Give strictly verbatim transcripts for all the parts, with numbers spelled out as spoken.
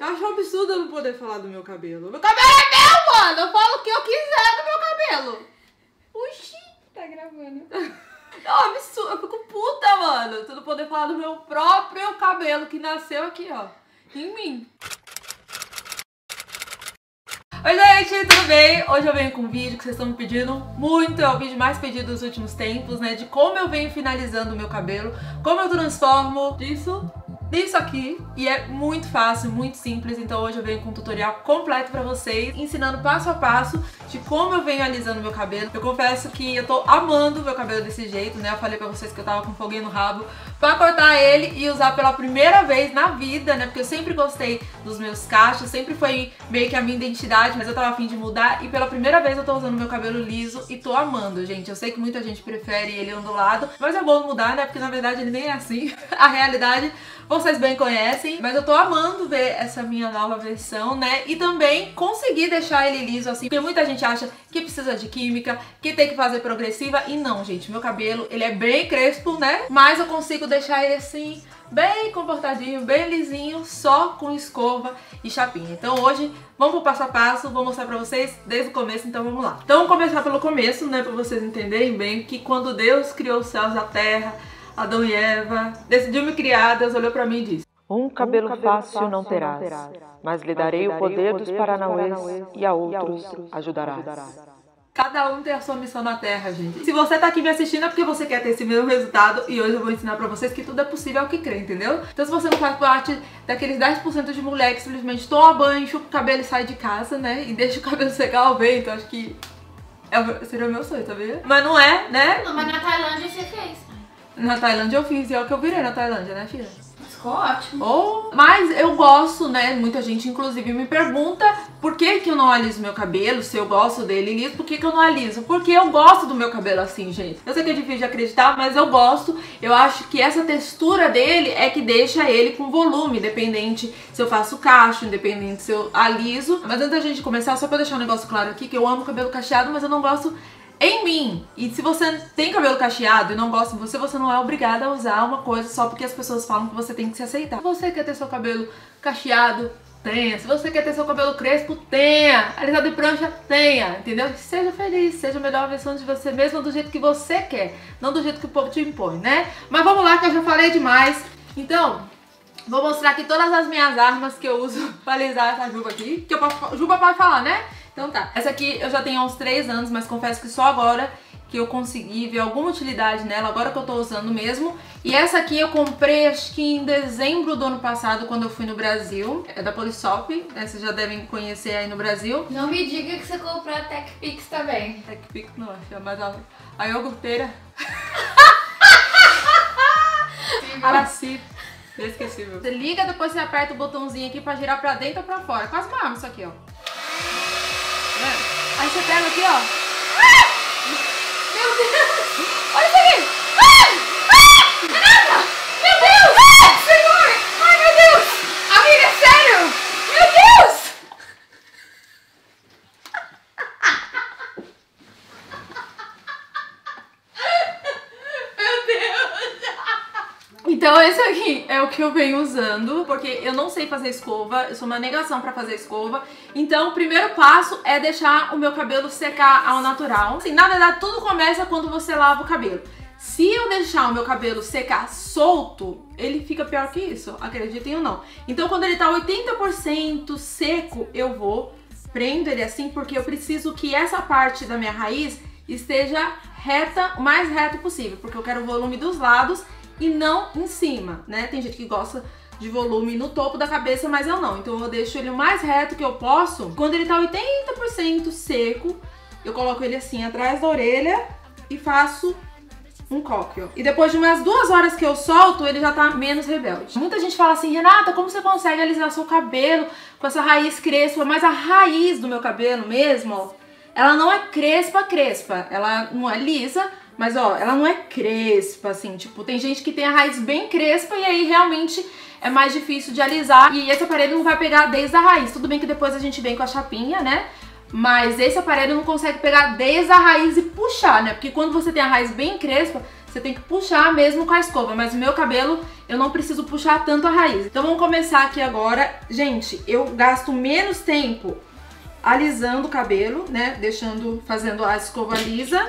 Eu acho um absurdo eu não poder falar do meu cabelo. Meu cabelo é meu, mano! Eu falo o que eu quiser do meu cabelo. Oxi, tá gravando. Não, absurdo. Eu fico puta, mano. Tu não poder falar do meu próprio cabelo que nasceu aqui, ó. Em mim. Oi, gente, tudo bem? Hoje eu venho com um vídeo que vocês estão me pedindo muito. É o vídeo mais pedido dos últimos tempos, né? De como eu venho finalizando o meu cabelo. Como eu transformo disso... Isso aqui, e é muito fácil, muito simples, então hoje eu venho com um tutorial completo pra vocês, ensinando passo a passo de como eu venho alisando meu cabelo. Eu confesso que eu tô amando meu cabelo desse jeito, né? Eu falei pra vocês que eu tava com foguinho no rabo pra cortar ele e usar pela primeira vez na vida, né? Porque eu sempre gostei dos meus cachos, sempre foi meio que a minha identidade, mas eu tava a fim de mudar e pela primeira vez eu tô usando meu cabelo liso e tô amando, gente. Eu sei que muita gente prefere ele ondulado, mas é bom mudar, né? Porque na verdade ele nem é assim. A realidade... vocês bem conhecem, mas eu tô amando ver essa minha nova versão, né? E também conseguir deixar ele liso assim, porque muita gente acha que precisa de química, que tem que fazer progressiva, e não, gente. Meu cabelo, ele é bem crespo, né? Mas eu consigo deixar ele assim, bem comportadinho, bem lisinho, só com escova e chapinha. Então hoje, vamos pro passo a passo, vou mostrar pra vocês desde o começo, então vamos lá. Então vamos começar pelo começo, né? Pra vocês entenderem bem que quando Deus criou os céus e a terra, Adão e Eva, decidiu me criar, Deus olhou pra mim e disse: Um cabelo, um cabelo fácil, fácil não terás, mas lhe darei o poder dos paranauês e a outros ajudarás. Cada um tem a sua missão na terra, gente. Se você tá aqui me assistindo é porque você quer ter esse mesmo resultado, e hoje eu vou ensinar pra vocês que tudo é possível ao que crê, entendeu? Então se você não faz parte daqueles dez por cento de mulher que simplesmente toma banho, chupa o cabelo e sai de casa, né? E deixa o cabelo secar ao vento, acho que é o, seria o meu sonho, tá vendo? Mas não é, né? Não, mas na Tailândia você fez. Na Tailândia eu fiz, e é o que eu virei na Tailândia, né, filha? Ficou ótimo. Oh, mas eu gosto, né? Muita gente, inclusive, me pergunta por que que eu não aliso meu cabelo, se eu gosto dele liso, por que que eu não aliso? Porque eu gosto do meu cabelo assim, gente. Eu sei que é difícil de acreditar, mas eu gosto. Eu acho que essa textura dele é que deixa ele com volume, independente se eu faço cacho, independente se eu aliso. Mas antes da gente começar, só pra deixar um negócio claro aqui, que eu amo cabelo cacheado, mas eu não gosto em mim. E se você tem cabelo cacheado e não gosta de você, você não é obrigada a usar uma coisa só porque as pessoas falam que você tem que se aceitar. Se você quer ter seu cabelo cacheado, tenha. Se você quer ter seu cabelo crespo, tenha. Alisado de prancha, tenha. Entendeu? Seja feliz, seja a melhor versão de você mesmo do jeito que você quer, não do jeito que o povo te impõe, né? Mas vamos lá que eu já falei demais. Então, vou mostrar aqui todas as minhas armas que eu uso pra alisar essa juba aqui. Que eu posso, juba pode falar, né? Então tá, essa aqui eu já tenho há uns três anos, mas confesso que só agora que eu consegui ver alguma utilidade nela, agora que eu tô usando mesmo. E essa aqui eu comprei acho que em dezembro do ano passado, quando eu fui no Brasil. É da Polishop, né? Vocês já devem conhecer aí no Brasil. Não me diga que você comprou a Tech Pix também. Tech Pix não, é mais a, a iogurteira. Araci. Inesquecível. Você liga, depois você aperta o botãozinho aqui pra girar pra dentro ou pra fora. Quase uma arma isso aqui, ó. Aí você pega aqui, ó. Ah! Meu Deus! Olha isso aqui! Ah! Ah! Renata! Meu Deus! Ah! Senhor! Ai, meu Deus! Amiga, sério! Meu Deus! Meu Deus! Então esse aqui é o que eu venho usando, porque eu não sei fazer escova, eu sou uma negação pra fazer escova. Então o primeiro passo é deixar o meu cabelo secar ao natural. Assim, na verdade tudo começa quando você lava o cabelo. Se eu deixar o meu cabelo secar solto, ele fica pior que isso, acreditem ou não. Então quando ele tá oitenta por cento seco, eu vou, prendo ele assim, porque eu preciso que essa parte da minha raiz esteja reta, o mais reto possível, porque eu quero o volume dos lados e não em cima, né? Tem gente que gosta de volume no topo da cabeça, mas eu não. Então eu deixo ele o mais reto que eu posso. Quando ele tá oitenta por cento seco, eu coloco ele assim atrás da orelha e faço um coque, ó. E depois de umas duas horas que eu solto, ele já tá menos rebelde. Muita gente fala assim: Renata, como você consegue alisar seu cabelo com essa raiz crespa? Mas a raiz do meu cabelo mesmo, ó, ela não é crespa, crespa. Ela não é lisa, mas ó, ela não é crespa, assim, tipo, tem gente que tem a raiz bem crespa e aí realmente é mais difícil de alisar. E esse aparelho não vai pegar desde a raiz. Tudo bem que depois a gente vem com a chapinha, né? Mas esse aparelho não consegue pegar desde a raiz e puxar, né? Porque quando você tem a raiz bem crespa, você tem que puxar mesmo com a escova, mas o meu cabelo eu não preciso puxar tanto a raiz. Então vamos começar aqui agora. Gente, eu gasto menos tempo alisando o cabelo, né, deixando, fazendo a escova lisa.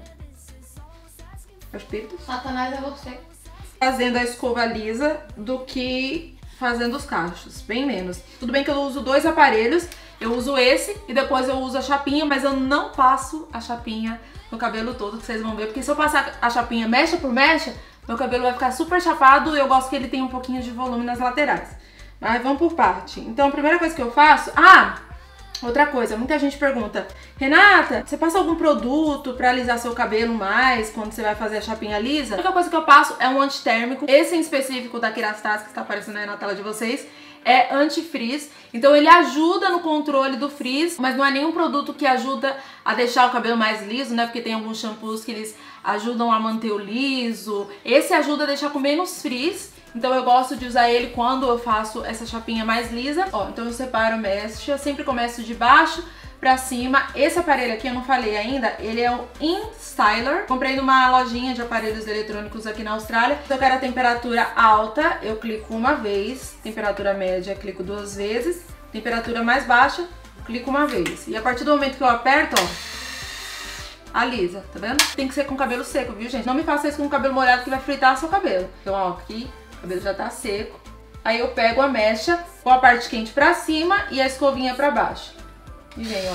Espírito. Satanás é você. Fazendo a escova lisa do que fazendo os cachos, bem menos. Tudo bem que eu uso dois aparelhos, eu uso esse e depois eu uso a chapinha, mas eu não passo a chapinha no cabelo todo, que vocês vão ver, porque se eu passar a chapinha mecha por mecha, meu cabelo vai ficar super chapado e eu gosto que ele tenha um pouquinho de volume nas laterais. Mas vamos por parte. Então a primeira coisa que eu faço... Ah! Outra coisa, muita gente pergunta: Renata, você passa algum produto pra alisar seu cabelo mais quando você vai fazer a chapinha lisa? A única coisa que eu passo é um antitérmico. Esse em específico da Kerastase, que está aparecendo aí na tela de vocês, é anti-frizz. Então ele ajuda no controle do frizz, mas não é nenhum produto que ajuda a deixar o cabelo mais liso, né? Porque tem alguns shampoos que eles ajudam a manter o liso. Esse ajuda a deixar com menos frizz. Então eu gosto de usar ele quando eu faço essa chapinha mais lisa. Ó, então eu separo a mecha, eu sempre começo de baixo pra cima. Esse aparelho aqui eu não falei ainda, ele é o InStyler. Comprei numa lojinha de aparelhos eletrônicos aqui na Austrália. Se eu quero a temperatura alta, eu clico uma vez. Temperatura média, clico duas vezes. Temperatura mais baixa, clico uma vez. E a partir do momento que eu aperto, ó, alisa, tá vendo? Tem que ser com o cabelo seco, viu, gente? Não me faça isso com o cabelo molhado que vai fritar seu cabelo. Então, ó, aqui... o cabelo já tá seco. Aí eu pego a mecha com a parte quente pra cima e a escovinha pra baixo. E vem,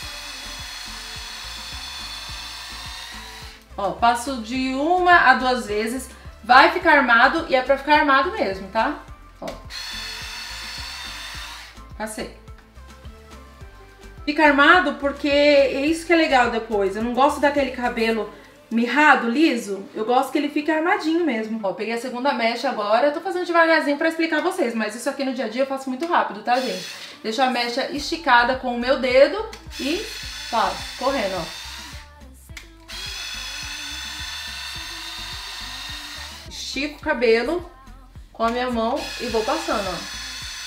ó. Ó, passo de uma a duas vezes. Vai ficar armado e é pra ficar armado mesmo, tá? Ó. Passei. Fica armado porque é isso que é legal depois. Eu não gosto daquele cabelo mirrado, liso, eu gosto que ele fique armadinho mesmo. Ó, peguei a segunda mecha agora, eu tô fazendo devagarzinho pra explicar a vocês, mas isso aqui no dia a dia eu faço muito rápido, tá, gente? Deixo a mecha esticada com o meu dedo e passo, correndo, ó. Estico o cabelo com a minha mão e vou passando, ó.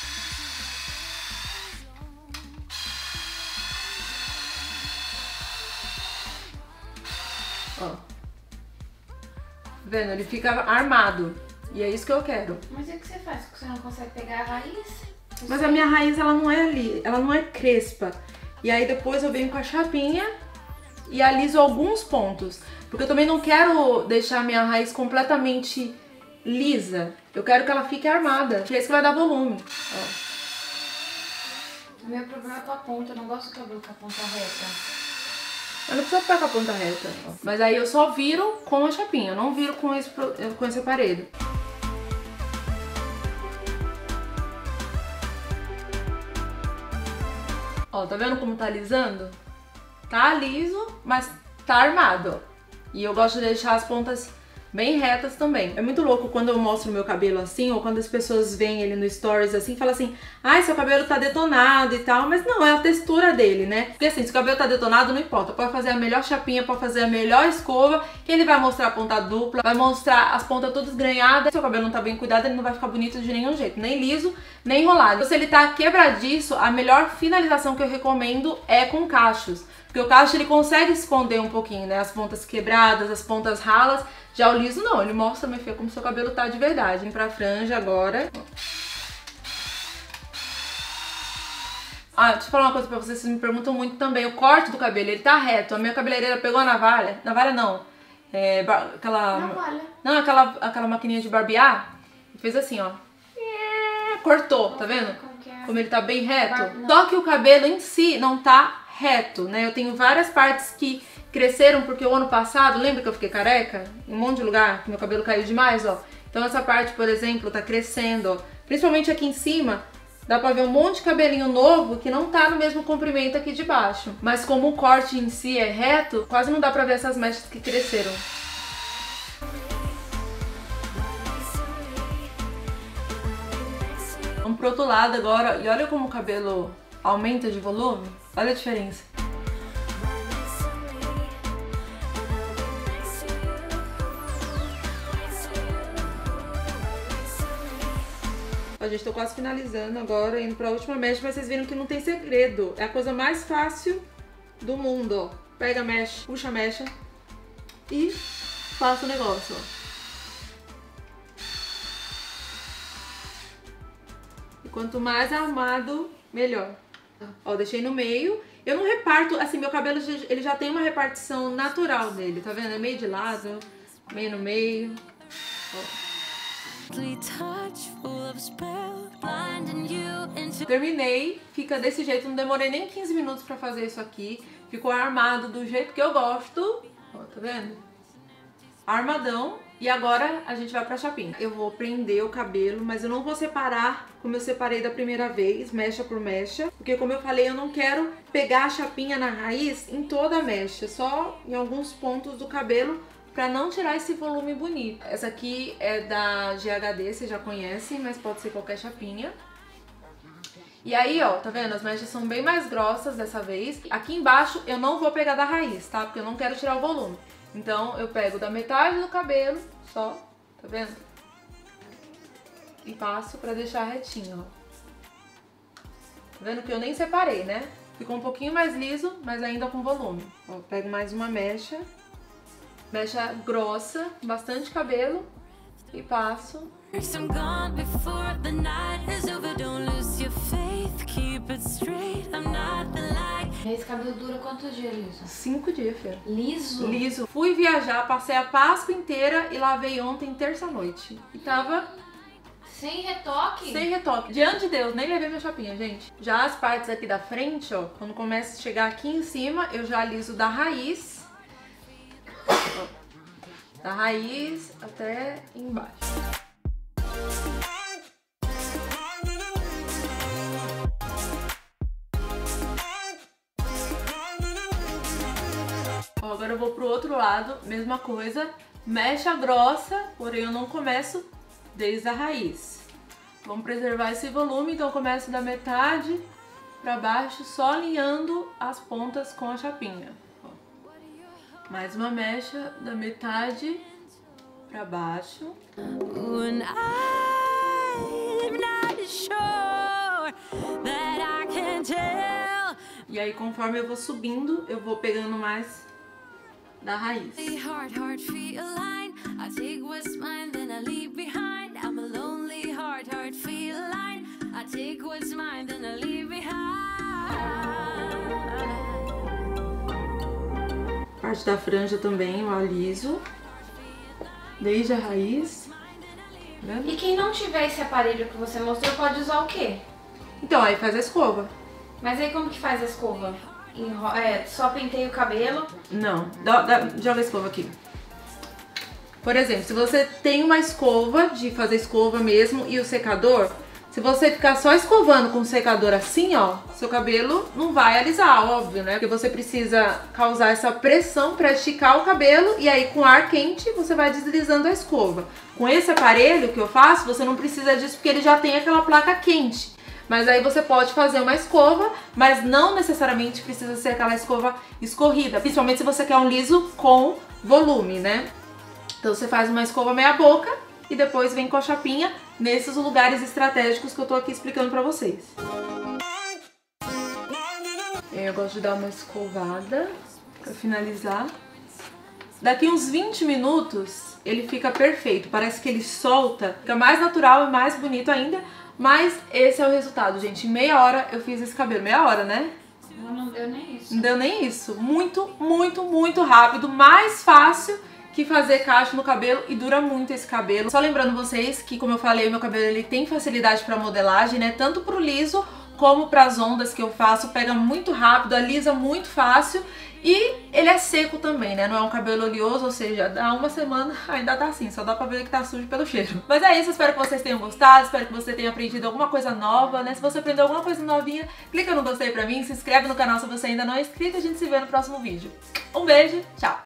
Ó. Vendo? Ele fica armado. E é isso que eu quero. Mas o que você faz? Porque você não consegue pegar a raiz? Eu Mas sei. a minha raiz, ela não é ali, ela não é crespa. E aí depois eu venho com a chapinha e aliso alguns pontos. Porque eu também não quero deixar a minha raiz completamente lisa. Eu quero que ela fique armada, que é isso que vai dar volume. Ó. O meu problema é com a ponta, eu não gosto do cabelo com a ponta reta. Eu não preciso ficar com a ponta reta. Ó. Mas aí eu só viro com a chapinha, eu não viro com esse, com esse aparelho. Ó, tá vendo como tá alisando? Tá liso, mas tá armado, ó. E eu gosto de deixar as pontas bem retas também. É muito louco quando eu mostro o meu cabelo assim, ou quando as pessoas veem ele no stories assim, falam assim: ai, seu cabelo tá detonado e tal, mas não, é a textura dele, né? Porque assim, se o cabelo tá detonado, não importa, pode fazer a melhor chapinha, pode fazer a melhor escova, que ele vai mostrar a ponta dupla, vai mostrar as pontas todas granhadas. Se o cabelo não tá bem cuidado, ele não vai ficar bonito de nenhum jeito, nem liso, nem enrolado. Então, se ele tá quebradiço, a melhor finalização que eu recomendo é com cachos. Porque o cacho ele consegue esconder um pouquinho, né? As pontas quebradas, as pontas ralas. Já o liso não, ele mostra, minha filha, como seu cabelo tá de verdade. Vem pra franja agora. Ah, deixa eu falar uma coisa pra vocês, vocês me perguntam muito também. O corte do cabelo, ele tá reto. A minha cabeleireira pegou a navalha. Navalha não. É, aquela... Navalha. Não, aquela, aquela maquininha de barbear. E fez assim, ó. Cortou, tá vendo? Como que é? Como ele tá bem reto. Bar- não. Só que o cabelo em si não tá reto, né? Eu tenho várias partes que cresceram porque o ano passado, lembra que eu fiquei careca? Em um monte de lugar que meu cabelo caiu demais, ó. Então essa parte, por exemplo, tá crescendo, ó. Principalmente aqui em cima, dá pra ver um monte de cabelinho novo que não tá no mesmo comprimento aqui de baixo. Mas como o corte em si é reto, quase não dá pra ver essas mechas que cresceram. Vamos pro outro lado agora. E olha como o cabelo aumenta de volume. Olha a diferença. Ó, gente, tô quase finalizando agora, indo pra última mecha, mas vocês viram que não tem segredo. É a coisa mais fácil do mundo, ó. Pega a mecha, puxa a mecha e passa o negócio, ó. E quanto mais armado, melhor. Ó, deixei no meio. Eu não reparto, assim, meu cabelo ele já tem uma repartição natural dele, tá vendo? É meio de lado, meio no meio. Ó. Terminei, fica desse jeito, não demorei nem quinze minutos pra fazer isso aqui. Ficou armado do jeito que eu gosto. Ó, tá vendo? Armadão. E agora a gente vai pra chapinha. Eu vou prender o cabelo, mas eu não vou separar como eu separei da primeira vez, mecha por mecha. Porque como eu falei, eu não quero pegar a chapinha na raiz em toda a mecha, só em alguns pontos do cabelo, pra não tirar esse volume bonito. Essa aqui é da G H D, vocês já conhecem, mas pode ser qualquer chapinha. E aí, ó, tá vendo? As mechas são bem mais grossas dessa vez. Aqui embaixo eu não vou pegar da raiz, tá? Porque eu não quero tirar o volume. Então eu pego da metade do cabelo, só, tá vendo? E passo pra deixar retinho, ó. Tá vendo que eu nem separei, né? Ficou um pouquinho mais liso, mas ainda com volume. Ó, pego mais uma mecha. Mecha grossa, bastante cabelo. E passo. E esse cabelo dura quantos dias liso? Cinco dias, filha. Liso? Liso. Fui viajar, passei a Páscoa inteira e lavei ontem, terça-noite. E tava... Sem retoque? Sem retoque. Diante de Deus, nem levei minha chapinha, gente. Já as partes aqui da frente, ó, quando começa a chegar aqui em cima, eu já aliso da raiz. Ó, da raiz até embaixo. Ó, agora eu vou pro outro lado, mesma coisa, mecha grossa, porém eu não começo desde a raiz. Vamos preservar esse volume, então eu começo da metade pra baixo, só alinhando as pontas com a chapinha. Ó. Mais uma mecha da metade pra baixo. E aí, conforme eu vou subindo, eu vou pegando mais da raiz. Parte da franja também eu aliso, desde a raiz. Né? E quem não tiver esse aparelho que você mostrou pode usar o quê? Então, aí faz a escova. Mas aí como que faz a escova? Enro... É, só penteia o cabelo? Não, dá, dá, joga a escova aqui. Por exemplo, se você tem uma escova, de fazer escova mesmo, e o secador, se você ficar só escovando com o secador assim, ó, seu cabelo não vai alisar, óbvio, né? Porque você precisa causar essa pressão pra esticar o cabelo e aí com ar quente você vai deslizando a escova. Com esse aparelho que eu faço, você não precisa disso porque ele já tem aquela placa quente. Mas aí você pode fazer uma escova, mas não necessariamente precisa ser aquela escova escorrida, principalmente se você quer um liso com volume, né? Então você faz uma escova meia boca e depois vem com a chapinha nesses lugares estratégicos que eu tô aqui explicando pra vocês. Eu gosto de dar uma escovada pra finalizar. Daqui uns vinte minutos ele fica perfeito, parece que ele solta, fica mais natural e mais bonito ainda. Mas esse é o resultado, gente. Em meia hora eu fiz esse cabelo. Meia hora, né? Não, não deu nem isso. Não deu nem isso. Muito, muito, muito rápido. Mais fácil que fazer cacho no cabelo e dura muito esse cabelo. Só lembrando vocês que, como eu falei, meu cabelo ele tem facilidade para modelagem, né? Tanto pro liso como para as ondas que eu faço. Pega muito rápido, alisa muito fácil. E ele é seco também, né? Não é um cabelo oleoso, ou seja, dá uma semana ainda tá assim, só dá pra ver que tá sujo pelo cheiro. Mas é isso, espero que vocês tenham gostado, espero que você tenha aprendido alguma coisa nova, né? Se você aprendeu alguma coisa novinha, clica no gostei pra mim, se inscreve no canal se você ainda não é inscrito e a gente se vê no próximo vídeo. Um beijo, tchau!